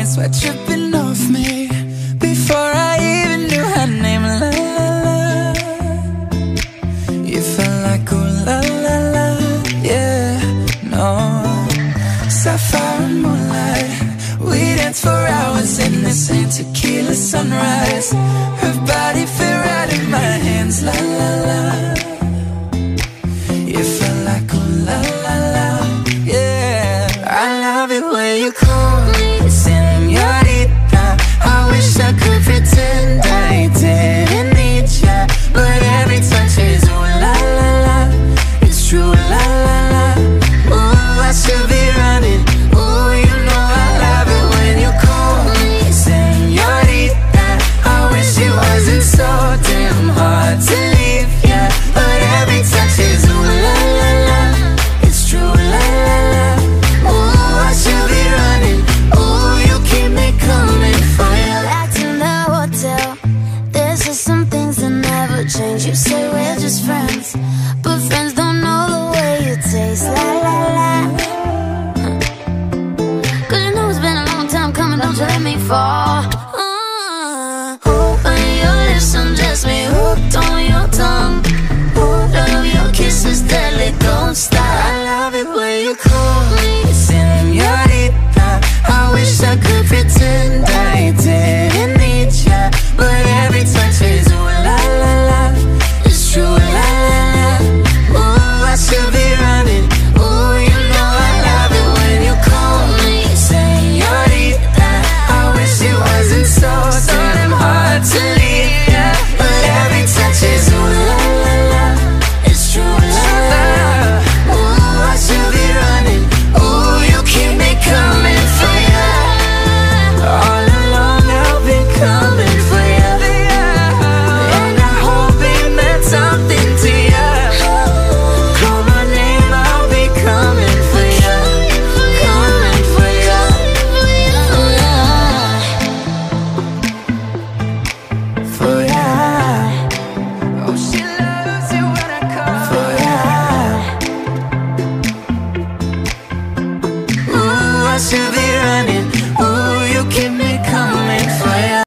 points were tripping off me before I even knew her name. La la la, you felt like ooh la la la, yeah, no. Sapphire and moonlight, we danced for hours in the same tequila sunrise. Her body fit right in my hands, la la la. You felt like ooh la la la, yeah. I love it when you call me Señorita. I wish I could pretend I didn't need ya, but every touch is ooh la la la. It's true, la la la. Ooh, I should be running. Ooh, you know I love it when you call me Señorita. I wish it wasn't so damn hard to leave ya, but every touch is ooh la la la. It's true, la la la. Ooh, I should be running. Ooh, you keep me coming for you. Back in the hotel, there's just some things that never change. You say we're just friends, but friends don't know the way you taste. La la la. Cause you know it's been a long time coming, don't you let me fall.